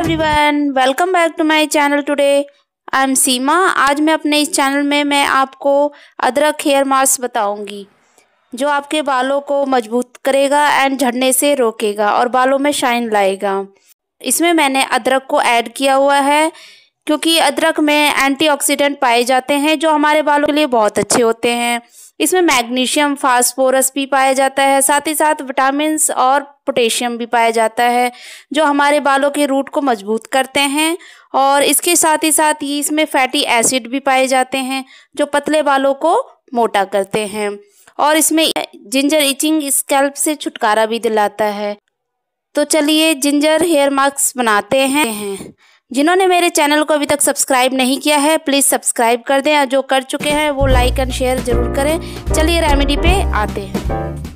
Everyone, welcome back to my channel. Today I am Seema. आज मैं अपने इस चैनल में मैं आपको अदरक हेयर मास्क बताऊंगी जो आपके बालों को मजबूत करेगा एंड झड़ने से रोकेगा और बालों में शाइन लाएगा। इसमें मैंने अदरक को ऐड किया हुआ है क्योंकि अदरक में एंटीऑक्सीडेंट पाए जाते हैं जो हमारे बालों के लिए बहुत अच्छे होते हैं। इसमें मैग्नीशियम, फास्फोरस भी पाया जाता है, साथ ही साथ विटामिन्स और पोटेशियम भी पाया जाता है जो हमारे बालों के रूट को मजबूत करते हैं। और इसके साथ ही इसमें फैटी एसिड भी पाए जाते हैं जो पतले बालों को मोटा करते हैं। और इसमें जिंजर इचिंग स्कैल्प से छुटकारा भी दिलाता है। तो चलिए जिंजर हेयर मास्क बनाते हैं। जिन्होंने मेरे चैनल को अभी तक सब्सक्राइब नहीं किया है प्लीज़ सब्सक्राइब कर दें और जो कर चुके हैं वो लाइक एंड शेयर ज़रूर करें। चलिए रेमेडी पे आते हैं।